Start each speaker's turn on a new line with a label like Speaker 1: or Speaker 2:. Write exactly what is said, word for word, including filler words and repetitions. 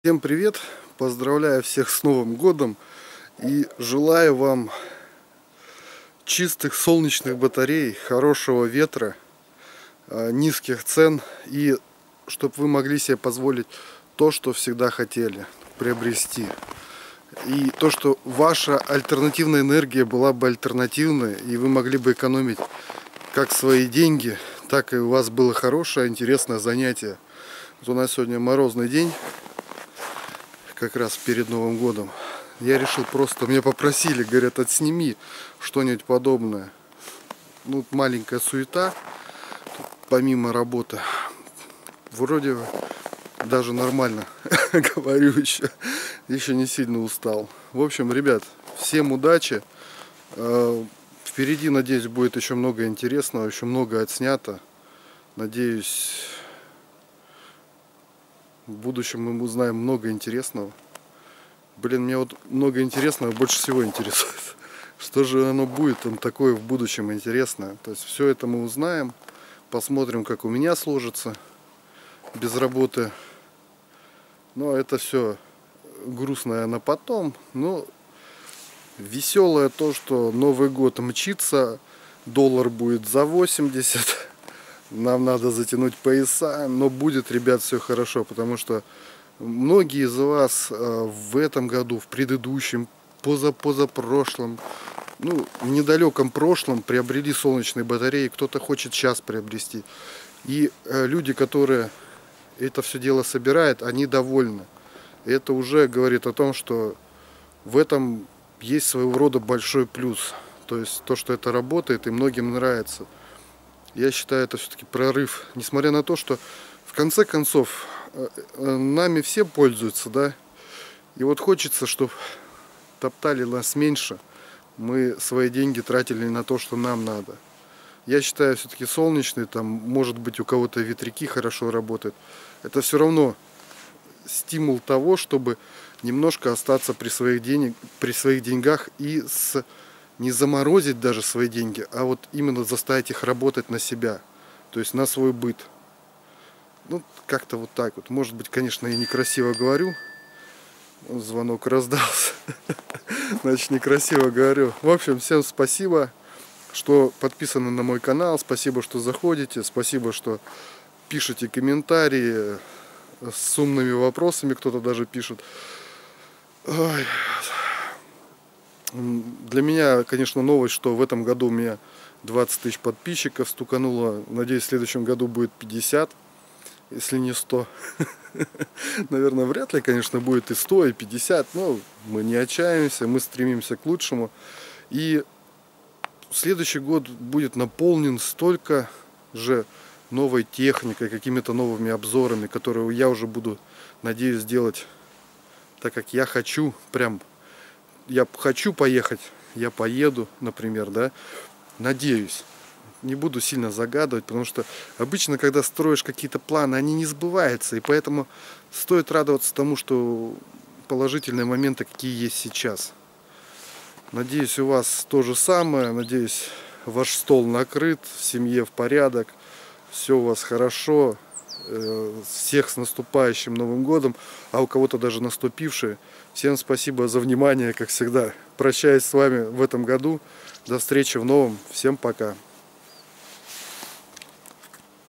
Speaker 1: Всем привет! Поздравляю всех с Новым годом и желаю вам чистых солнечных батарей, хорошего ветра, низких цен и чтобы вы могли себе позволить то, что всегда хотели приобрести. И то, что ваша альтернативная энергия была бы альтернативной, и вы могли бы экономить как свои деньги, так и у вас было хорошее, интересное занятие. Вот у нас сегодня морозный день. Как раз перед Новым годом. Я решил просто, меня попросили, говорят, отсними что-нибудь подобное. Ну, маленькая суета, помимо работы. Вроде даже нормально говорю еще. Еще не сильно устал. В общем, ребят, всем удачи. Впереди, надеюсь, будет еще много интересного, еще много отснято. Надеюсь, в будущем мы узнаем много интересного. Блин, мне вот много интересного больше всего интересует. Что же оно будет там такое в будущем интересное? То есть все это мы узнаем. Посмотрим, как у меня сложится без работы. Но это все грустное на потом. Но веселое то, что Новый год мчится. Доллар будет за восемьдесят. Нам надо затянуть пояса, но будет, ребят, все хорошо, потому что многие из вас в этом году, в предыдущем, позапозапрошлом, ну, в недалеком прошлом приобрели солнечные батареи, кто-то хочет сейчас приобрести. И люди, которые это все дело собирают, они довольны. Это уже говорит о том, что в этом есть своего рода большой плюс. То есть то, что это работает и многим нравится. Я считаю, это все-таки прорыв. Несмотря на то, что в конце концов нами все пользуются, да. И вот хочется, чтобы топтали нас меньше. Мы свои деньги тратили на то, что нам надо. Я считаю, все-таки солнечный, там, может быть, у кого-то ветряки хорошо работают. Это все равно стимул того, чтобы немножко остаться при своих, денег, при своих деньгах и с... не заморозить даже свои деньги, а вот именно заставить их работать на себя, то есть на свой быт. Ну, как-то вот так вот. Может быть, конечно, я некрасиво говорю. Звонок раздался. Значит, некрасиво говорю. В общем, всем спасибо, что подписаны на мой канал. Спасибо, что заходите. Спасибо, что пишете комментарии с умными вопросами. Кто-то даже пишет. Ой. Для меня, конечно, новость, что в этом году у меня двадцать тысяч подписчиков стукануло. Надеюсь, в следующем году будет пятьдесят, если не сто. Наверное, вряд ли, конечно, будет и сто, и пятьдесят. Но мы не отчаиваемся, мы стремимся к лучшему. И следующий год будет наполнен столько же новой техникой, какими-то новыми обзорами, которые я уже буду, надеюсь, делать так, как я хочу, прям. Я хочу поехать, я поеду, например, да, надеюсь. Не буду сильно загадывать, потому что обычно, когда строишь какие-то планы, они не сбываются, и поэтому стоит радоваться тому, что положительные моменты, какие есть сейчас. Надеюсь, у вас то же самое, надеюсь, ваш стол накрыт, в семье в порядок, все у вас хорошо, всех с наступающим Новым годом, а у кого-то даже наступивший. Всем спасибо за внимание, как всегда. Прощаюсь с вами в этом году. До встречи в новом. Всем пока.